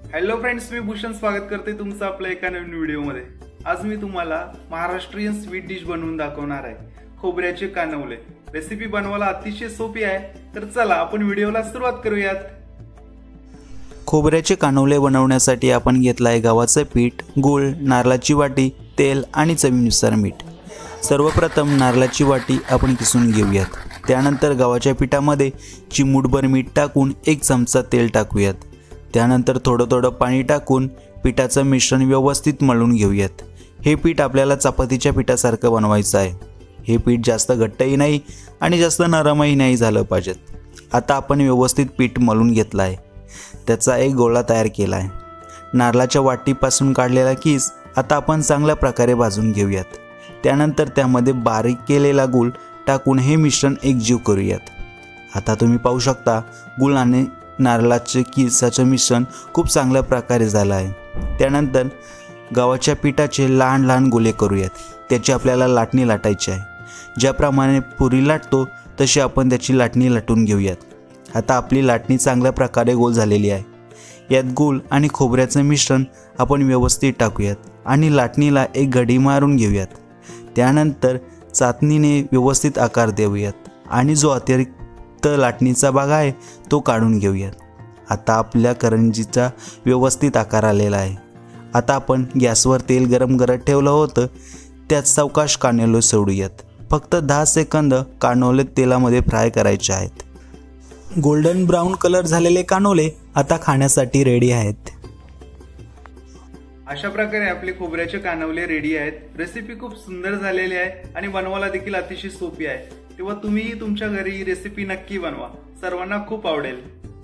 Hello friends, मी भूषण स्वागत करते तुमचं आपल्या एका नवीन व्हिडिओमध्ये। आज मी तुम्हाला महाराष्ट्रीयन स्वीट डिश बनवून दाखवणार आहे, खोबऱ्याचे कानवले। रेसिपी बनवायला अतिशय सोपी आहे, तर चला आपण व्हिडिओला सुरुवात करूयात। खोबऱ्याचे कानवले बनवण्यासाठी आपण घेतला आहे गव्हाचे पीठ, गूळ, नारळाची वाटी, तेल आणि चवीनुसार मीठ। सर्वप्रथम नारळाची वाटी आपण किसून घेऊयात। त्यानंतर गव्हाच्या पिठामध्ये चिमूटभर मीठ टाकून 1 चमचा तेल टाकूयात। त्यानंतर थोडं पाणी टाकून पिठाचं मिश्रण व्यवस्थित मळून घेऊयात। हे पीठ आपल्याला चपातीच्या पिठासारखं बनवायचं आहे। हे पीठ जास्त घट्टही नाही आणि जास्त नरमही नाही झालं पाहिजे। आता आपण व्यवस्थित पीठ मळून घेतलं आहे, त्याचा एक गोळा तयार केला आहे। नारळाच्या वाटीपासून काढलेला किस आता आपण चांगल्या प्रकारे भाजून घेऊयात। त्यानंतर त्यामध्ये बारीक केलेला गूळ टाकून हे मिश्रण एकजीव करूयात। आता तुम्ही पाहू शकता गूळ आणि नारळाचे किसाचे मिश्रण खूप चांगल्या प्रकारे झालं आहे। त्यानंतर गव्हाच्या पिठाचे लहान लहान गोळे करूयात। त्याची आपल्याला लाटणी लाटायची आहे। ज्याप्रमाणे पुरी लाटतो तशी आपण त्याची लाटणी लाटून घेऊयात। आता आपली लाटणी चांगल्या प्रकारे गोल झालेली आहे। यात गूळ आणि खोबऱ्याचे मिश्रण आपण व्यवस्थित टाकूयात आणि लाटणीला एक घडी मारून घेऊयात। त्यानंतर चाटणीने व्यवस्थित आकार देऊयात आणि जो अतिरिक्त लाटणीचा भाग आहे तो काढून घेऊयात। आता आपल्या करंजीचा व्यवस्थित आकार आलेला आहे। आता आपण गॅसवर तेल गरम करत ठेवलं होतं, त्यात सावकाश कानवले सोडूयात। फक्त 10 सेकंद कानवले तेलामध्ये फ्राय करायचे आहेत। गोल्डन ब्राऊन कलर झालेले कानवले आता खाण्यासाठी रेडी आहेत। अशा प्रकारे आपले खोबऱ्याचे कानवले रेडी आहेत। रेसिपी खूप सुंदर झालेली आहे आणि बनवायला देखील अतिशय सोपी आहे। तेव्हा तुम्ही तुमच्या घरी रेसिपी नक्की बनवा, सर्वांना खूप आवडेल।